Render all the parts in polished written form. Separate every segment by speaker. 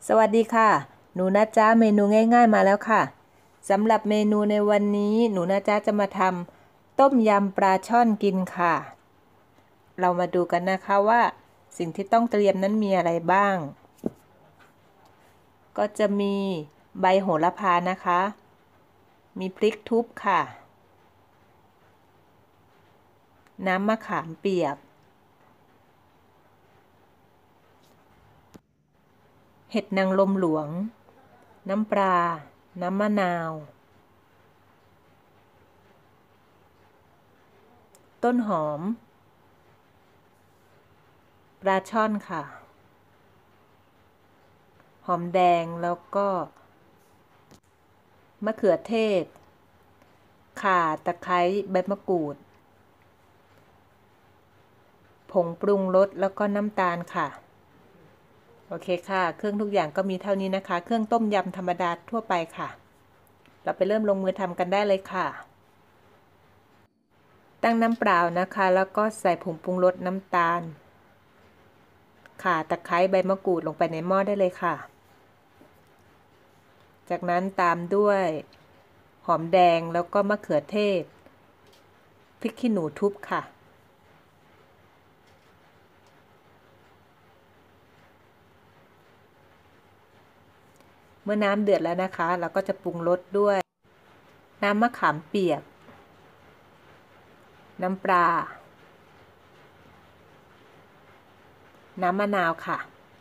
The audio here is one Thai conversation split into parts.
Speaker 1: สวัสดีค่ะหนูนะจ๊ะเมนูง่ายๆมาแล้วค่ะสำหรับเมนูในวันนี้หนูนะจ๊ะจะมาทำต้มยำปลาช่อนกินค่ะเรามาดูกันนะคะว่าสิ่งที่ต้องเตรียมนั้นมีอะไรบ้างก็จะมีใบโหระพานะคะมีพริกทุบค่ะน้ำมะขามเปียกเห็ดนางรมหลวงน้ำปลาน้ำมะนาวต้นหอมปลาช่อนค่ะหอมแดงแล้วก็มะเขือเทศข่าตะไคร้ใบมะกรูดผงปรุงรสแล้วก็น้ำตาลค่ะโอเคค่ะเครื่องทุกอย่างก็มีเท่านี้นะคะเครื่องต้มยำธรรมดาทั่วไปค่ะเราไปเริ่มลงมือทำกันได้เลยค่ะตั้งน้ำเปล่านะคะแล้วก็ใส่ผงปรุงรสน้ำตาลข่าตะไคร้ใบมะกรูดลงไปในหม้อได้เลยค่ะจากนั้นตามด้วยหอมแดงแล้วก็มะเขือเทศพริกขี้หนูทุบค่ะเมื่อน้ำเดือดแล้วนะคะเราก็จะปรุงรสด้วยน้ำมะขามเปียกน้ำปลาน้ำมะนาวค่ะ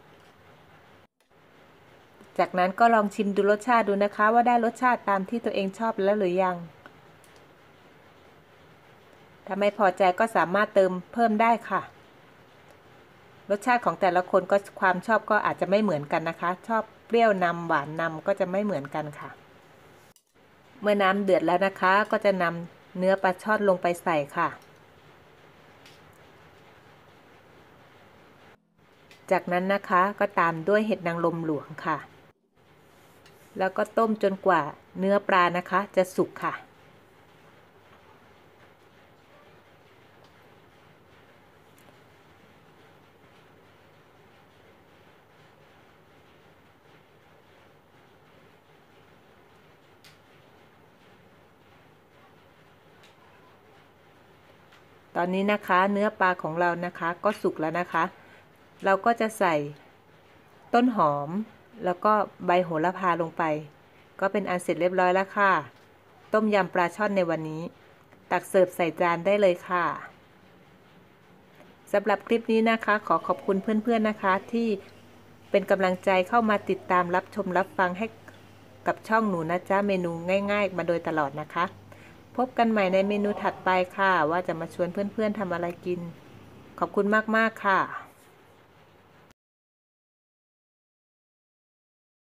Speaker 1: จากนั้นก็ลองชิมดูรสชาติดูนะคะว่าได้รสชาติตามที่ตัวเองชอบแล้วหรือยังถ้าไม่พอใจก็สามารถเติมเพิ่มได้ค่ะรสชาติของแต่ละคนก็ความชอบก็อาจจะไม่เหมือนกันนะคะชอบเปรี้ยวนำหวานนำก็จะไม่เหมือนกันค่ะเมื่อน้ำเดือดแล้วนะคะก็จะนำเนื้อปลาช่อนลงไปใส่ค่ะจากนั้นนะคะก็ตามด้วยเห็ดนางรมหลวงค่ะแล้วก็ต้มจนกว่าเนื้อปลานะคะจะสุกค่ะตอนนี้นะคะเนื้อปลาของเรานะคะก็สุกแล้วนะคะเราก็จะใส่ต้นหอมแล้วก็ใบโหระพาลงไปก็เป็นอันเสร็จเรียบร้อยแล้วค่ะต้มยำปลาช่อนในวันนี้ตักเสิร์ฟใส่จานได้เลยค่ะสำหรับคลิปนี้นะคะขอขอบคุณเพื่อนๆนะคะที่เป็นกำลังใจเข้ามาติดตามรับชมรับฟังให้กับช่องหนูนะจ๊ะเมนูง่ายๆมาโดยตลอดนะคะพบกันใหม่ในเมนูถัดไปค่ะว่าจะมาชวนเพื่อนๆทำอะไรกินขอบคุณมากๆค่ะ